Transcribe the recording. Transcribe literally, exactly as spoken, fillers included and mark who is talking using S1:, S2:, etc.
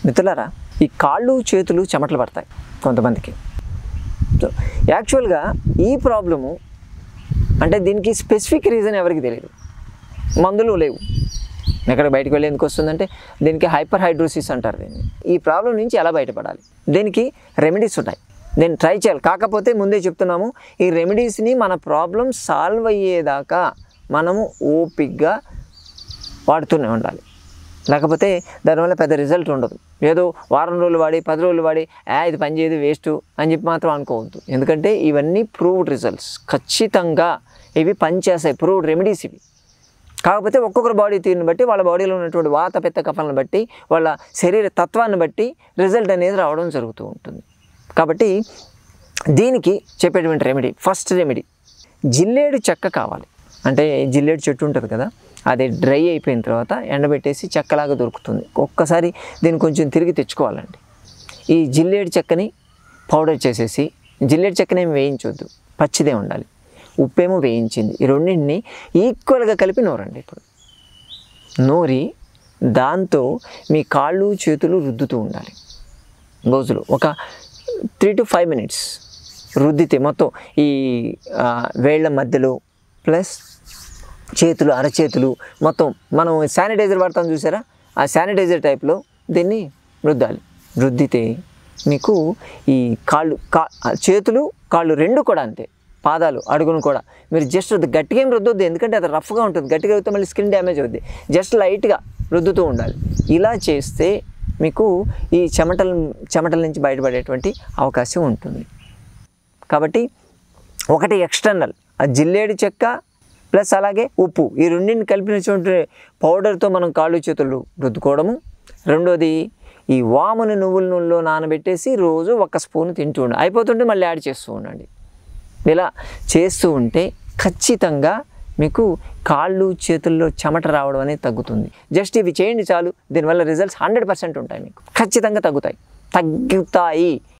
S1: మిత్రులారా, ఈ కాళ్ళు చేతులు చెమటలు పడతాయి కొంతమందికి. సో యాక్చువల్గా ఈ ప్రాబ్లము అంటే దీనికి స్పెసిఫిక్ రీజన్ ఎవరికి తెలియదు, మందులు లేవు. ఎక్కడ బయటకు వెళ్ళి ఎందుకు వస్తుందంటే దీనికి హైపర్ హైడ్రోసిస్ అంటారు దీన్ని. ఈ ప్రాబ్లం నుంచి ఎలా బయటపడాలి, దీనికి రెమెడీస్ ఉన్నాయి, నేను ట్రై చేయాలి. కాకపోతే ముందే చెప్తున్నాము, ఈ రెమెడీస్ని మన ప్రాబ్లం సాల్వ్ అయ్యేదాకా మనము ఓపిక్గా వాడుతూనే ఉండాలి. లేకపోతే దానివల్ల పెద్ద రిజల్ట్ ఉండదు. ఏదో వారం రోజులు వాడి పది రోజులు వాడి ఆ ఇది పని చేయదు వేస్ట్ అని చెప్పి మాత్రం అనుకోవద్దు. ఎందుకంటే ఇవన్నీ ప్రూవ్డ్ రిజల్ట్స్, ఖచ్చితంగా ఇవి పనిచేస్తాయి, ప్రూవ్డ్ రెమెడీస్ ఇవి. కాకపోతే ఒక్కొక్కరు బాడీ తీరుని బట్టి, వాళ్ళ బాడీలో ఉన్నటువంటి వాత పిత్త కఫలను బట్టి, వాళ్ళ శరీర తత్వాన్ని బట్టి రిజల్ట్ అనేది రావడం జరుగుతూ ఉంటుంది. కాబట్టి దీనికి చెప్పేటువంటి రెమెడీ, ఫస్ట్ రెమెడీ జిల్లేడు చెక్క కావాలి. అంటే జిల్లేడు చెట్టు ఉంటుంది కదా, అది డ్రై అయిపోయిన తర్వాత ఎండబెట్టేసి చెక్కలాగా దొరుకుతుంది. ఒక్కసారి దీన్ని కొంచెం తిరిగి తెచ్చుకోవాలండి. ఈ జిల్లేడు చెక్కని పౌడర్ చేసేసి, జిల్లేడు చెక్కని ఏమి వేయించొద్దు, పచ్చిదే ఉండాలి, ఉప్పేమో వేయించింది, ఈ రెండింటిని ఈక్వల్గా కలిపి నూరండి. ఇప్పుడు నూరి దాంతో మీ కాళ్ళు చేతులు రుద్దుతూ ఉండాలి. రోజులు ఒక త్రీ టు ఫైవ్ మినిట్స్ రుద్దితే మొత్తం ఈ వేళ్ల మధ్యలో ప్లస్ చేతులు, అరచేతులు మొత్తం మనం శానిటైజర్ వాడతాం చూసారా, ఆ శానిటైజర్ టైప్లో దీన్ని రుద్దాలి. రుద్దితే మీకు ఈ కాళ్ళు కా చేతులు కాళ్ళు రెండు కూడా అంతే, పాదాలు అడుగును కూడా మీరు జస్ట్ గట్టిగా ఏం రుద్దొద్దు, ఎందుకంటే అది రఫ్గా ఉంటుంది. గట్టిగా రుద్దితే మళ్ళీ స్కిన్ డ్యామేజ్ అవుద్ది. జస్ట్ లైట్గా రుద్దుతూ ఉండాలి. ఇలా చేస్తే మీకు ఈ చెమటల చెమటల నుంచి బయటపడేటువంటి అవకాశం ఉంటుంది. కాబట్టి ఒకటి ఎక్స్టర్నల్ ఆ జిల్లేడు చెక్క ప్లస్ అలాగే ఉప్పు, ఈ రెండింటిని కలిపినటువంటి పౌడర్తో మనం కాళ్ళు చేతులు రుద్దుకోవడము. రెండోది ఈ వాముని నువ్వుల నూనెలో నానబెట్టేసి రోజు ఒక స్పూన్ తింటూ ఉండండి, అయిపోతుంటే మళ్ళీ యాడ్ చేస్తూ ఉండండి. ఇలా చేస్తూ ఉంటే ఖచ్చితంగా మీకు కాళ్ళు చేతుల్లో చెమట రావడం అనేది తగ్గుతుంది. జస్ట్ ఇవి చేయండి చాలు, దీనివల్ల రిజల్ట్స్ హండ్రెడ్ పర్సెంట్ ఉంటాయి, మీకు ఖచ్చితంగా తగ్గుతాయి తగ్గుతాయి